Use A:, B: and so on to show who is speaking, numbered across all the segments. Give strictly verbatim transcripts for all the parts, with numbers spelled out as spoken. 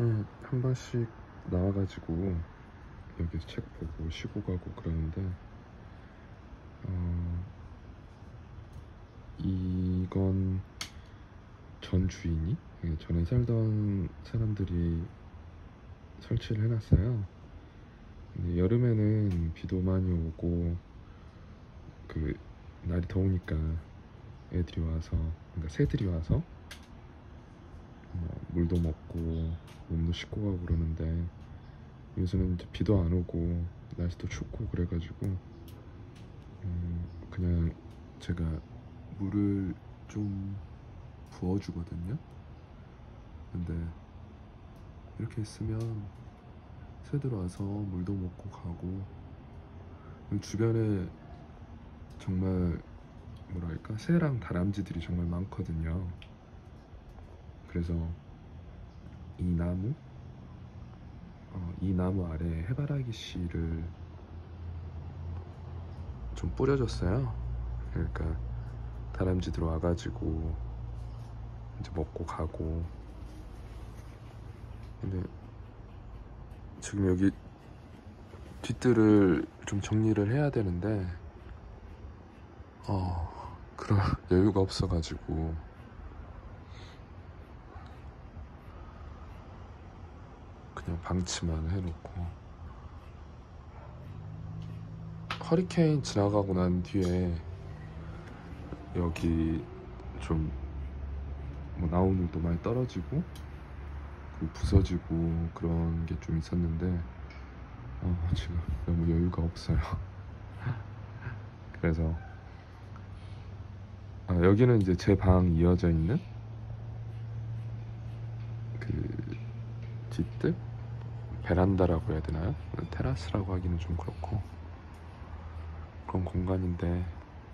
A: 한, 한 번씩 나와가지고 여기서 책 보고 쉬고 가고 그러는데, 어, 이건 전 주인이, 전에 살던 사람들이 설치를 해놨어요. 근데 여름에는 비도 많이 오고 그 날이 더우니까 애들이 와서, 그러니까 새들이 와서 뭐 물도 먹고 몸도 씻고 가고 그러는데, 요새는 이제 비도 안 오고 날씨도 춥고 그래가지고 음 그냥 제가 물을 좀 부어주거든요. 근데 이렇게 있으면 새들 와서 물도 먹고 가고, 주변에 정말 뭐랄까 새랑 다람쥐들이 정말 많거든요. 그래서 이 나무 어, 이 나무 아래 해바라기 씨를 좀 뿌려줬어요. 그러니까 다람쥐들 와가지고 이제 먹고 가고. 근데 지금 여기 뒷뜰을 좀 정리를 해야 되는데 어 그런 여유가 없어가지고 그냥 방치만 해놓고, 허리케인 지나가고 난 뒤에 여기 좀 뭐 나무늘도 많이 떨어지고 그리고 부서지고 그런 게 좀 있었는데 어, 지금 너무 여유가 없어요. 그래서 아, 여기는 이제 제 방 이어져 있는 그 뒷뜰? 베란다라고 해야 되나요? 테라스라고 하기는 좀 그렇고 그런 공간인데,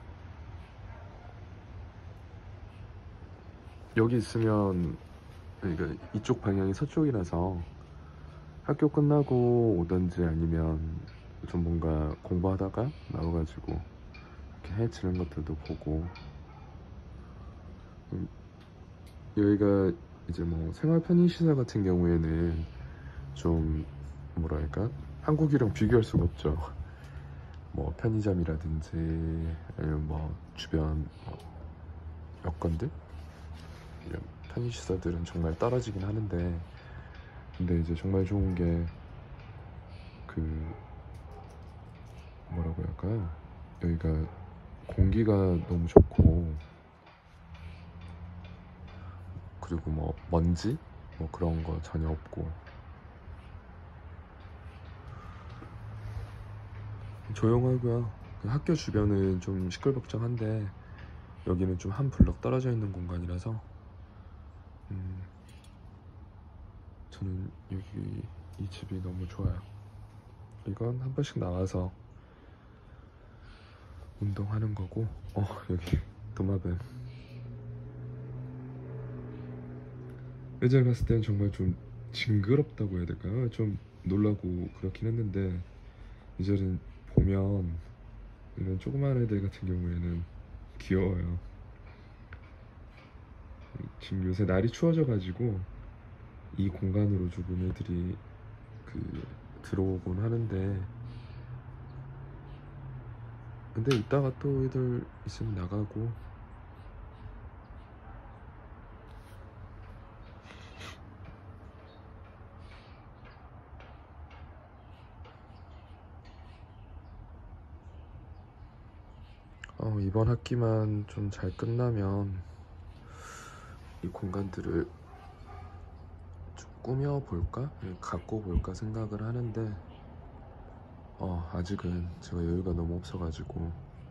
A: 여기 있으면, 그러니까 이쪽 방향이 서쪽이라서 학교 끝나고 오던지 아니면 좀 뭔가 공부하다가 나와가지고 이렇게 해 지는 것들도 보고. 음, 여기가 이제 뭐 생활 편의시설 같은 경우에는 좀 뭐랄까 한국이랑 비교할 수가 없죠. 뭐 편의점이라든지 아니면 뭐 주변 뭐 여건들, 이런 편의시설들은 정말 떨어지긴 하는데, 근데 이제 정말 좋은 게 그 뭐라고 할까요? 여기가 공기가 너무 좋고, 그리고 뭐 먼지 뭐 그런 거 전혀 없고 조용하고요. 그 학교 주변은 좀 시끌벅적한데 여기는 좀 한 블럭 떨어져 있는 공간이라서 음, 저는 여기 이 집이 너무 좋아요. 이건 한 번씩 나와서 운동하는 거고, 어 여기 도마뱀. 예전에 봤을 때는 정말 좀 징그럽다고 해야 될까요? 좀 놀라고 그렇긴 했는데, 이제는 보면 이런 조그만 애들 같은 경우에는 귀여워요. 지금 요새 날이 추워져 가지고 이 공간으로 조금 애들이 그 들어오곤 하는데, 근데 이따가 또 애들 있으면 나가고. 어, 이번 학기만 좀 잘 끝나면 이 공간들을 좀 꾸며볼까? 갖고 볼까 생각을 하는데 어, 아직은 제가 여유가 너무 없어가지고.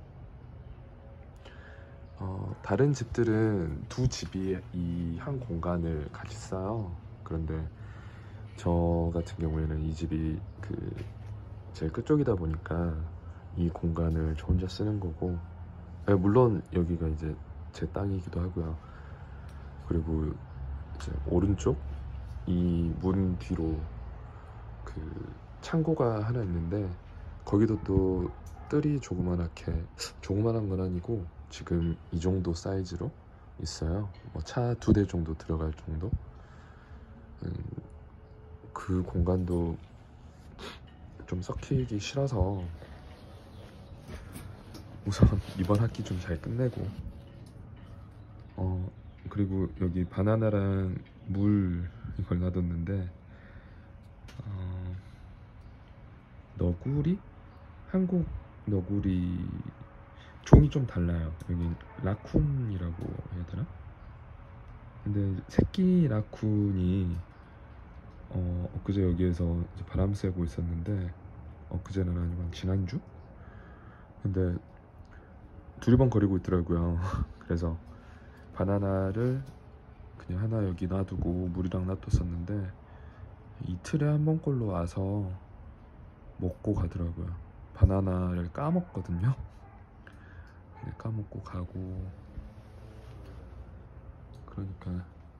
A: 어, 다른 집들은 두 집이 이 한 공간을 같이 써요. 그런데 저 같은 경우에는 이 집이 그 제일 끝쪽이다 보니까 이 공간을 저 혼자 쓰는 거고, 아니, 물론 여기가 이제 제 땅이기도 하고요. 그리고 이제 오른쪽 이 문 뒤로 그 창고가 하나 있는데, 거기도 또 뜰이 조그만하게, 조그만한 건 아니고 지금 이 정도 사이즈로 있어요. 뭐 차 두 대 정도 들어갈 정도. 음, 그 공간도 좀 썩히기 싫어서 우선 이번 학기 좀 잘 끝내고, 어 그리고 여기 바나나랑 물 이걸 놔뒀는데, 어, 너구리? 한국 너구리 종이 좀 달라요. 여기 라쿤이라고 해야 되나? 근데 새끼 라쿤이 어, 엊그제 여기에서 이제 바람 쐬고 있었는데, 엊그제는 아니고 한 지난주? 근데 두리번거리고 있더라고요. 그래서 바나나를 그냥 하나 여기 놔두고 물이랑 놔뒀었는데, 이틀에 한 번꼴로 와서 먹고 가더라고요. 바나나를 까먹거든요. 까먹고 가고, 그러니까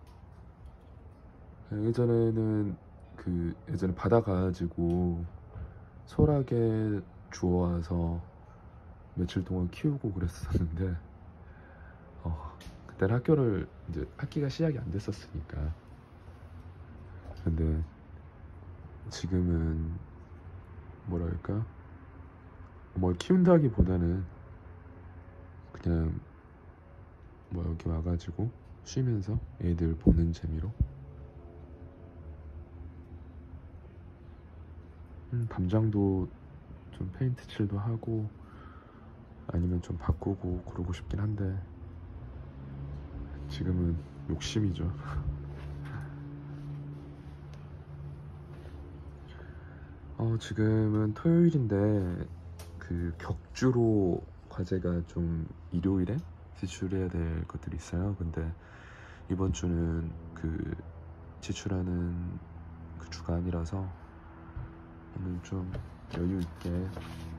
A: 예전에는 그 예전에 바다 가가지고 소라게 주워와서 며칠 동안 키우고 그랬었는데, 어, 그때는 학교를 이제 학기가 시작이 안 됐었으니까. 근데 지금은 뭐랄까, 뭘 키운다기보다는 그냥 뭐 여기 와가지고 쉬면서 애들 보는 재미로, 음, 담장도 좀 페인트 칠도 하고 아니면 좀 바꾸고 그러고 싶긴 한데, 지금은 욕심이죠. 어, 지금은 토요일인데 그 격주로 과제가 좀 일요일에 제출해야 될 것들이 있어요. 근데 이번 주는 그 제출하는 그 주가 아니라서 오늘 좀 여유 있게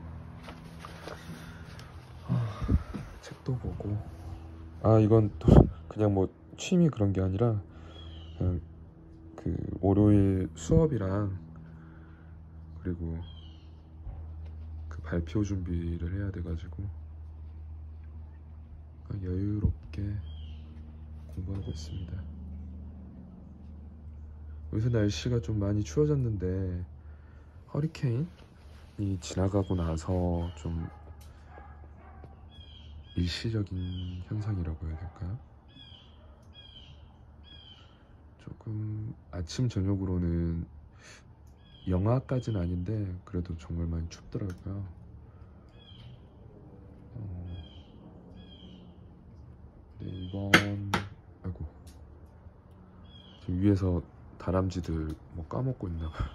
A: 책도 보고, 아 이건 또 그냥 뭐 취미 그런 게 아니라 그냥 그 월요일 수업이랑 그리고 그 발표 준비를 해야 돼가지고 여유롭게 공부하고 있습니다. 요새 날씨가 좀 많이 추워졌는데 허리케인이 지나가고 나서 좀 일시적인 현상이라고 해야 될까요? 조금 아침 저녁으로는 영하까지는 아닌데 그래도 정말 많이 춥더라고요. 어, 네, 이번 아이고 지금 위에서 다람쥐들 뭐 까먹고 있나봐요.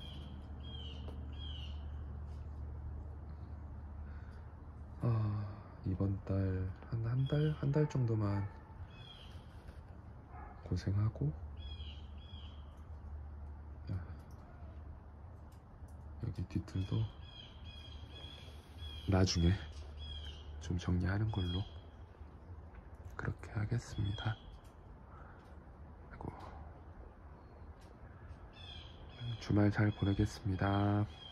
A: 아, 이번 달 한 한 달 한 달 정도만 고생하고, 여기 뒤틀도 나중에 좀 정리하는 걸로 그렇게 하겠습니다. 아이고, 주말 잘 보내겠습니다.